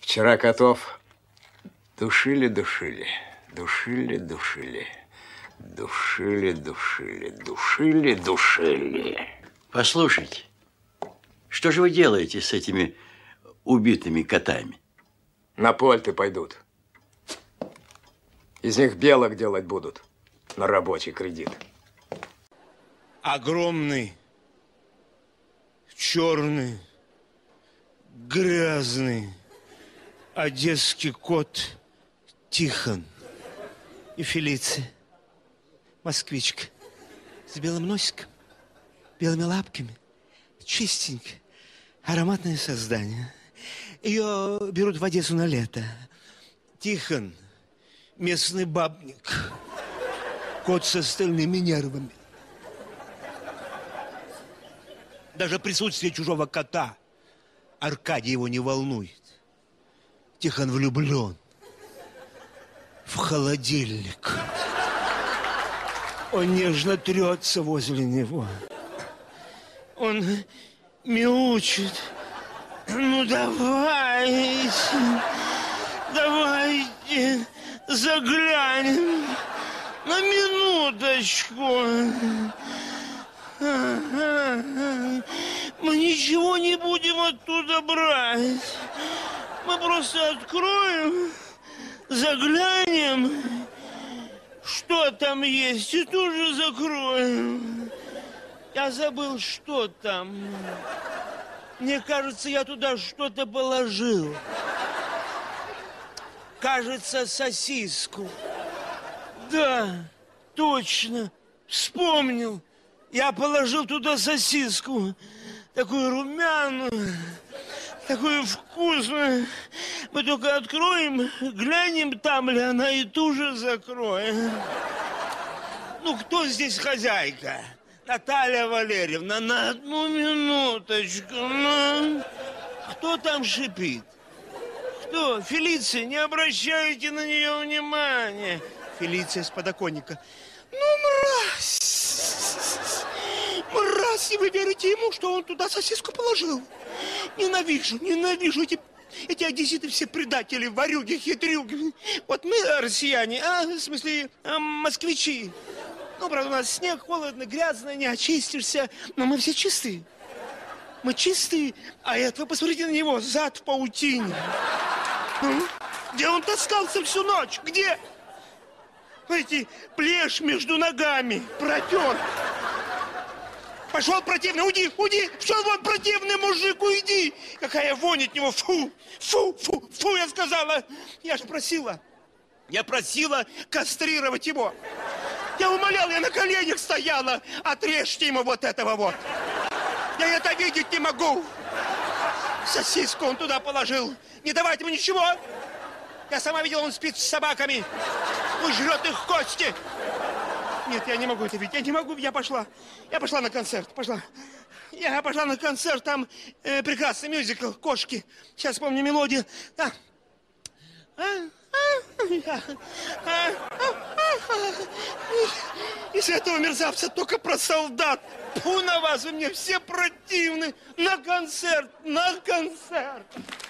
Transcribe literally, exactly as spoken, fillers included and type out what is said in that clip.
Вчера котов душили, душили, душили, душили, душили, душили, душили, душили. Послушайте, что же вы делаете с этими убитыми котами? На польты пойдут. Из них белок делать будут на рабочий кредит. Огромный, черный, грязный одесский кот Тихон и Фелиция, москвичка, с белым носиком, белыми лапками, чистенькое, ароматное создание. Ее берут в Одессу на лето. Тихон – местный бабник, кот с остальными нервами. Даже присутствие чужого кота Аркадий его не волнует. Тихон влюблен в холодильник. Он нежно трется возле него. Он мяучит. Ну, давайте, давайте заглянем на минуточку. Мы ничего не будем оттуда брать. Мы просто откроем, заглянем, что там есть, и тут же закроем. Я забыл, что там. Мне кажется, я туда что-то положил. Кажется, сосиску. Да, точно, вспомнил. Я положил туда сосиску. Такую румяную, такую вкусную. Мы только откроем, глянем, там ли она, и тут же закроем. Ну, кто здесь хозяйка? Наталья Валерьевна, на одну минуточку. Ну, кто там шипит? Кто? Фелиция, не обращайте на нее внимания. Фелиция с подоконника. Ну, мразь! Мразь, и вы верите ему, что он туда сосиску положил? Ненавижу, ненавижу эти, эти одесситы, все предатели, ворюги, хитрюги. Вот мы россияне, а, в смысле, а, москвичи. Ну, правда, у нас снег, холодно, грязно, не очистишься. Но мы все чистые. Мы чистые, а это, посмотрите на него, зад в паутине. Ну, где он таскался всю ночь? Где? Эти плешь между ногами протер. Пошел противный, уйди, уйди. Пошел вон противный мужик, уйди. Какая вонь от него, фу, фу, фу, фу, я сказала. Я же просила, я просила кастрировать его. Я умолял, я на коленях стояла. Отрежьте ему вот этого вот. Я это видеть не могу. Сосиску он туда положил. Не давайте ему ничего. Я сама видела, он спит с собаками. Он жрет их кости. Нет, я не могу это видеть. Я не могу, я пошла. Я пошла на концерт, пошла. Я пошла на концерт, там э, прекрасный мюзикл «Кошки». Сейчас помню мелодию. А. А, а, а, а, из этого мерзавца только про солдат. Фу на вас, вы мне все противны. На концерт, на концерт.